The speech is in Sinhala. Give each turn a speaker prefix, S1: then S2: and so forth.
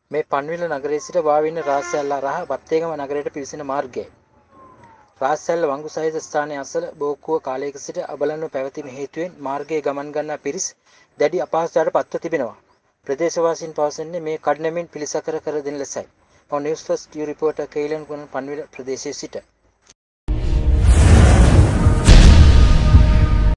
S1: මේ පන්විල නගරයේ සිට වාවින රාස්සැල්ල රහ වත්තේගම නගරයට පිවිසෙන මාර්ගයයි. රාස්සැල්ල වංගු සහිත ස්ථානයේ අසල බෝක්කුව කාලයක සිට අබලන්ව පැවතීම හේතුවෙන් මාර්ගයේ ගමන් ගන්නා පිරිස් දැඩි අපහසුතාවට පත්ව තිබෙනවා. ප්‍රදේශවාසීන් පවසන්නේ මේ කඩිනමින් පිළිසකර කර දෙන ලෙසයි. Our news first you reporter Kailan Gunan Panwila ප්‍රදේශයේ සිට